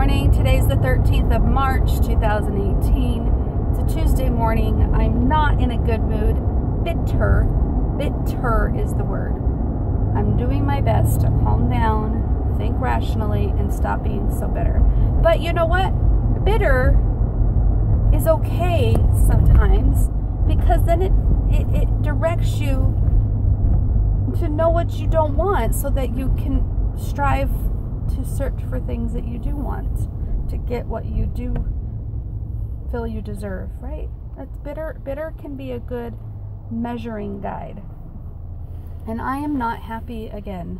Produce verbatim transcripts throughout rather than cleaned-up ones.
morning. Today's the thirteenth of March two thousand eighteen. It's a Tuesday morning. I'm not in a good mood. Bitter. Bitter is the word. I'm doing my best to calm down, think rationally, and stop being so bitter. But you know what? Bitter is okay sometimes, because then it, it, it directs you to know what you don't want so that you can strive to search for things that you do want, to get what you do feel you deserve, right? That's bitter. Bitter can be a good measuring guide. And I am not happy again.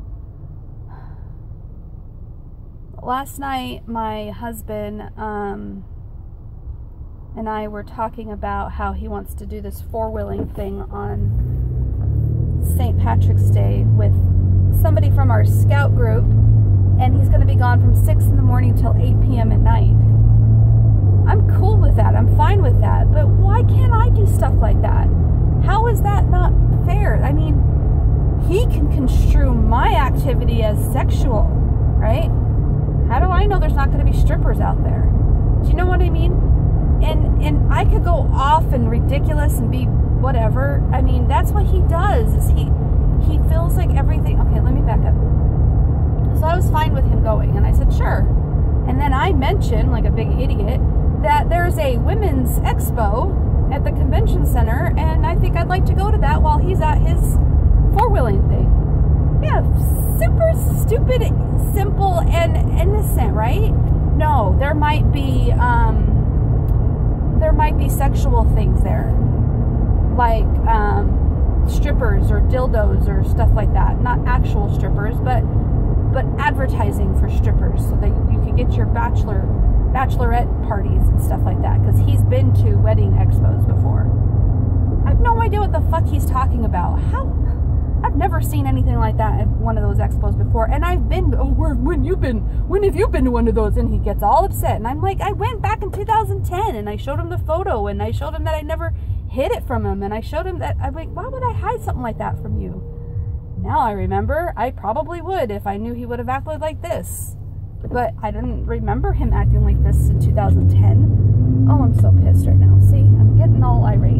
Last night, my husband um, and I were talking about how he wants to do this four-wheeling thing on Saint Patrick's Day with somebody from our scout group, and he's going to be gone from six in the morning till eight p m at night. I'm cool with that. I'm fine with that. But why can't I do stuff like that? How is that not fair? I mean, he can construe my activity as sexual, right? How do I know there's not going to be strippers out there? Do you know what I mean? And and I could go off and ridiculous and be whatever. I mean, that's what he does. Is he he feels like everything. Okay, let me back up. So I was fine with him going, and I said sure. And then I mentioned, like a big idiot, that there's a women's expo at the convention center, and I think I'd like to go to that while he's at his four-wheeling thing. Yeah, super stupid, simple, and innocent, right? No, there might be, um, there might be sexual things there, like um, strippers or dildos or stuff like that. Not actual strippers, but but advertising for strippers, so that you could get your bachelor, bachelorette parties and stuff like that. Because he's been to wedding expos before. I have no idea what the fuck he's talking about. How? I've never seen anything like that at one of those expos before. And I've been, oh, where, when you been, when have you been to one of those? And he gets all upset. And I'm like, I went back in two thousand ten, and I showed him the photo, and I showed him that I never hid it from him, and I showed him that, I'm like, why would I hide something like that from you? Now I remember, I probably would if I knew he would have acted like this. But I didn't remember him acting like this in two thousand ten. Oh, I'm so pissed right now. See, I'm getting all irate.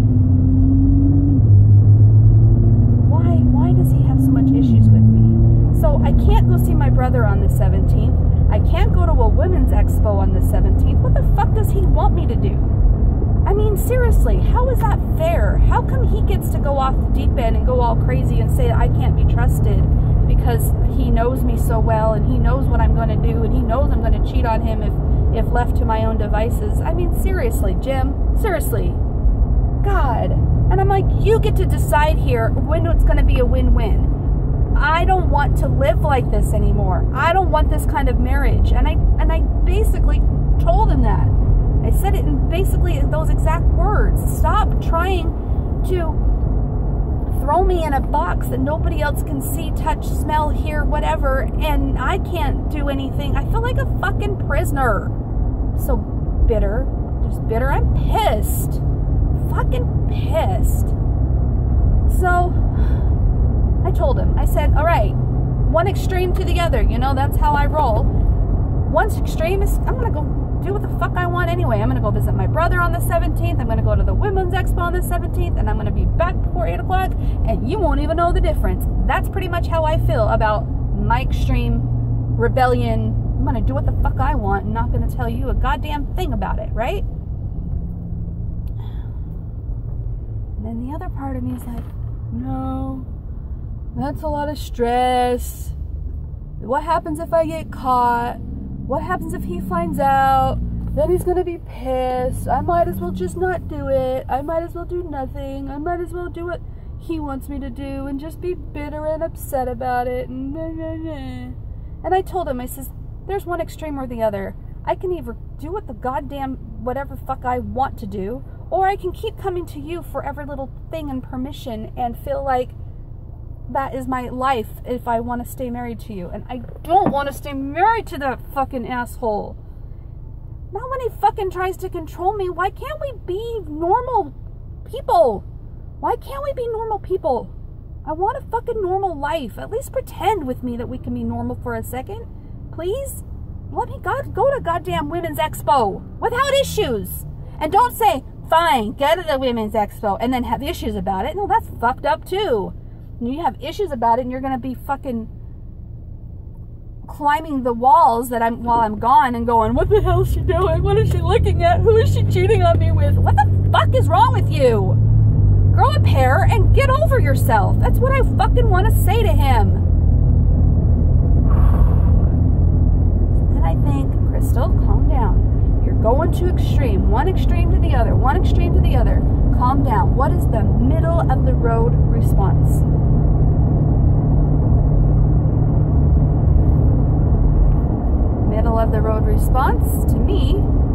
Why, why does he have so much issues with me? So I can't go see my brother on the seventeenth. I can't go to a women's expo on the seventeenth. What the fuck does he want me to do? I mean, seriously, how is that fair? How come he gets to go off the deep end and go all crazy and say that I can't be trusted because he knows me so well, and he knows what I'm going to do, and he knows I'm going to cheat on him if, if left to my own devices? I mean, seriously, Jim, seriously. God. And I'm like, you get to decide here when it's going to be a win-win. I don't want to live like this anymore. I don't want this kind of marriage. And I, and I basically told him that. I said it in basically those exact words. Stop trying to throw me in a box that nobody else can see, touch, smell, hear, whatever, and I can't do anything. I feel like a fucking prisoner. So bitter. Just bitter. I'm pissed. Fucking pissed. So I told him. I said, all right, one extreme to the other. You know, that's how I roll. One extreme is, I'm going to go do what the fuck I want anyway. I'm going to go visit my brother on the seventeenth. I'm going to go to the women's expo on the seventeenth, and I'm going to be back before eight o'clock, and you won't even know the difference. That's pretty much how I feel about my extreme rebellion. I'm going to do what the fuck I want and not going to tell you a goddamn thing about it, right? And then the other part of me is like, no, that's a lot of stress. What happens if I get caught? What happens if he finds out? Then he's going to be pissed. I might as well just not do it. I might as well do nothing. I might as well do what he wants me to do and just be bitter and upset about it. And, blah, blah, blah. And I told him, I says, there's one extreme or the other. I can either do what the goddamn whatever fuck I want to do, or I can keep coming to you for every little thing and permission and feel like that is my life if I want to stay married to you. And I don't want to stay married to that fucking asshole. Not when he fucking tries to control me. Why can't we be normal people? Why can't we be normal people? I want a fucking normal life. At least pretend with me that we can be normal for a second. Please? Let me God, go to goddamn Women's Expo without issues. And don't say, fine, go to the Women's Expo and then have issues about it. No, that's fucked up too. You have issues about it and you're going to be fucking climbing the walls that I'm while I'm gone and going, what the hell is she doing? What is she looking at? Who is she cheating on me with? What the fuck is wrong with you? Grow a pair and get over yourself. That's what I fucking want to say to him. And I think, Crystal, calm down. You're going too extreme. One extreme to the other. One extreme to the other. Calm down. What is the middle of the road response? Middle of the road response to me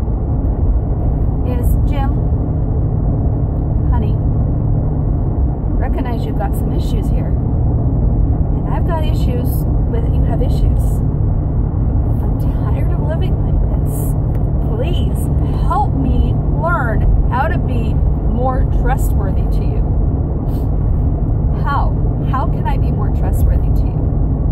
is, Jim, honey, recognize you've got some issues here. And I've got issues with you have issues. I'm tired of living like this. Please help me learn how to be more trustworthy to you. How? How can I be more trustworthy to you?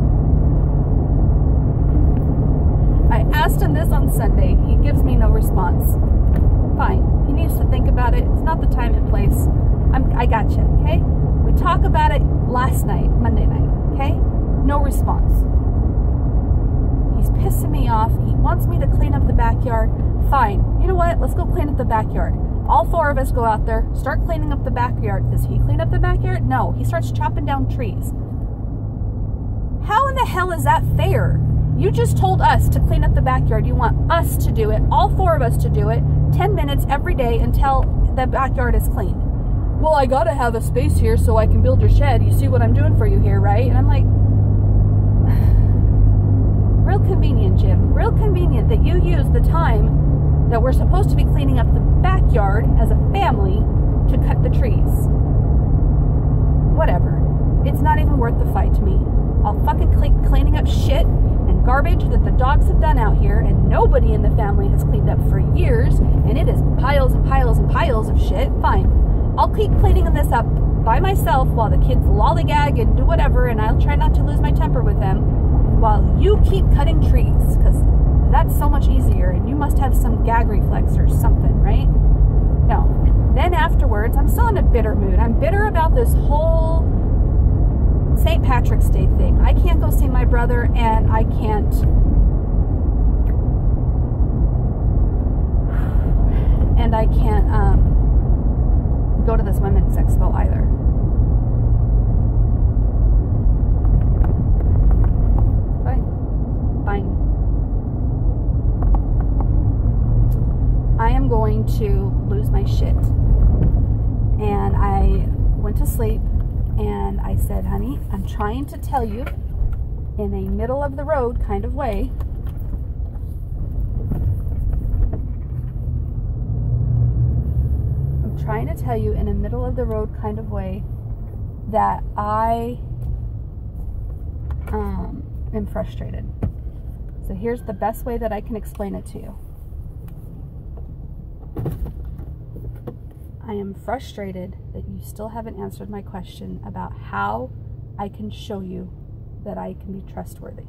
I asked him this on Sunday. He gives me no response. Fine. He needs to think about it. It's not the time and place. I'm, I got you, okay? We talked about it last night, Monday night, okay? No response. He's pissing me off. He wants me to clean up the backyard. Fine. You know what? Let's go clean up the backyard. All four of us go out there, start cleaning up the backyard. Does he clean up the backyard? No. He starts chopping down trees. How in the hell is that fair? You just told us to clean up the backyard. You want us to do it, all four of us to do it, ten minutes every day until the backyard is clean. Well, I gotta have a space here so I can build your shed. You see what I'm doing for you here, right? And I'm like, real convenient, Jim. Real convenient that you use the time that we're supposed to be cleaning up the backyard as a family to cut the trees. Whatever. It's not even worth the fight to me. I'll fucking clean, cleaning up shit and garbage that the dogs have done out here and nobody in the family has cleaned up for years, and it is piles and piles and piles of shit. Fine. I'll keep cleaning this up by myself while the kids lollygag and do whatever, and I'll try not to lose my temper with them while you keep cutting trees, because that's so much easier and you must have some gag reflex or something, right? No. Then afterwards, I'm still in a bitter mood. I'm bitter about this whole Saint Patrick's Day thing. I can't go see my brother, and I can't and I can't um, go to this Women's Expo either. Fine. Fine. I am going to lose my shit. And I went to sleep. And I said, honey, I'm trying to tell you in a middle of the road kind of way. I'm trying to tell you in a middle of the road kind of way that I um, am frustrated. So here's the best way that I can explain it to you. I am frustrated that you still haven't answered my question about how I can show you that I can be trustworthy.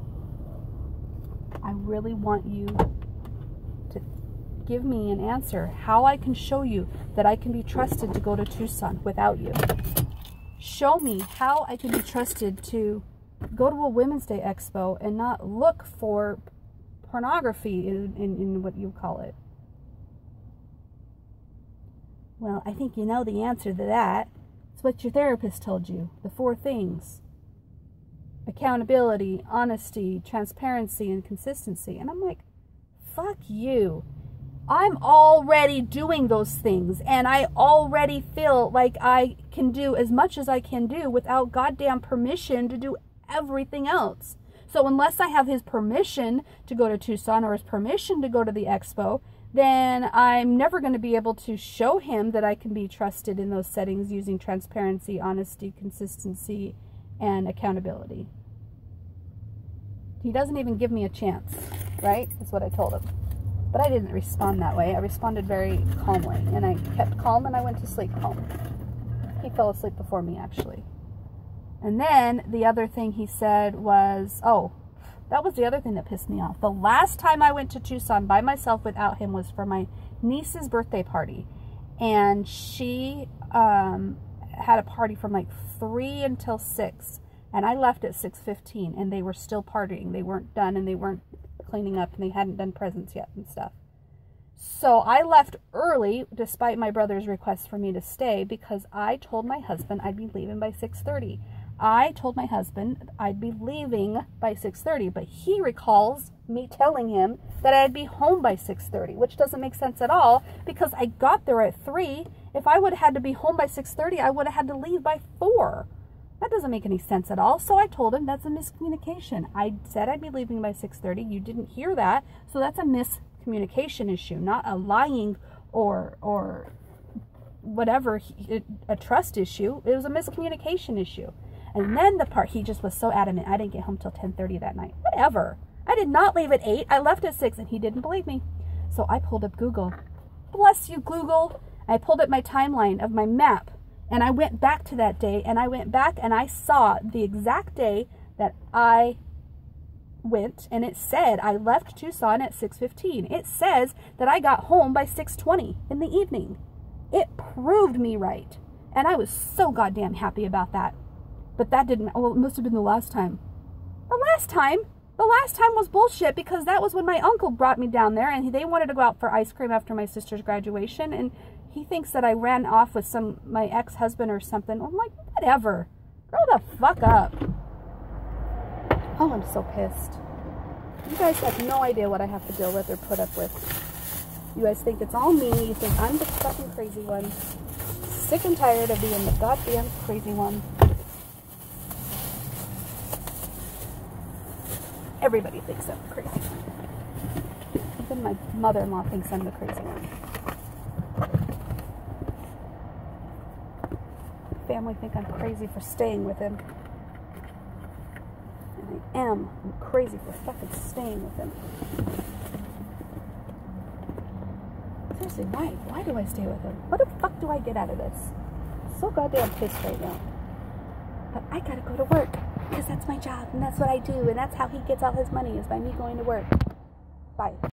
I really want you to give me an answer how I can show you that I can be trusted to go to Tucson without you. Show me how I can be trusted to go to a Women's Day Expo and not look for pornography in, in, in what you call it. Well, I think you know the answer to that. It's what your therapist told you. The four things. Accountability, honesty, transparency, and consistency. And I'm like, fuck you. I'm already doing those things. And I already feel like I can do as much as I can do without goddamn permission to do everything else. So unless I have his permission to go to Tucson or his permission to go to the expo, then I'm never going to be able to show him that I can be trusted in those settings using transparency, honesty, consistency, and accountability. He doesn't even give me a chance, right? That's what I told him. But I didn't respond that way. I responded very calmly, and I kept calm, and I went to sleep calm. He fell asleep before me, actually. And then the other thing he said was, oh, That was the other thing that pissed me off. The last time I went to Tucson by myself without him was for my niece's birthday party. And she um, had a party from like three until six. And I left at six fifteen, and they were still partying. They weren't done, and they weren't cleaning up, and they hadn't done presents yet and stuff. So I left early, despite my brother's request for me to stay, because I told my husband I'd be leaving by six thirty. I told my husband I'd be leaving by six thirty, but he recalls me telling him that I'd be home by six thirty, which doesn't make sense at all, because I got there at three. If I would have had to be home by six thirty, I would have had to leave by four. That doesn't make any sense at all. So I told him that's a miscommunication. I said I'd be leaving by six thirty. You didn't hear that, so that's a miscommunication issue, not a lying or or whatever, a trust issue. It was a miscommunication issue. And then the part, he just was so adamant. I didn't get home till ten thirty that night. Whatever. I did not leave at eight. I left at six, and he didn't believe me. So I pulled up Google. Bless you, Google. I pulled up my timeline of my map, and I went back to that day, and I went back, and I saw the exact day that I went, and it said I left Tucson at six fifteen. It says that I got home by six twenty in the evening. It proved me right, and I was so goddamn happy about that. But that didn't, well, it must have been the last time. The last time? The last time was bullshit, because that was when my uncle brought me down there, and they wanted to go out for ice cream after my sister's graduation, and he thinks that I ran off with some, my ex-husband or something. I'm like, whatever. Grow the fuck up. Oh, I'm so pissed. You guys have no idea what I have to deal with or put up with. You guys think it's all me. You think I'm the fucking crazy one. Sick and tired of being the goddamn crazy one. Everybody thinks I'm the crazy one. Even my mother-in-law thinks I'm the crazy one. Family think I'm crazy for staying with him. And I am. I'm crazy for fucking staying with him. Seriously, why? Why do I stay with him? What the fuck do I get out of this? I'm so goddamn pissed right now. But I gotta go to work, because that's my job, and that's what I do, and that's how he gets all his money, is by me going to work. Bye.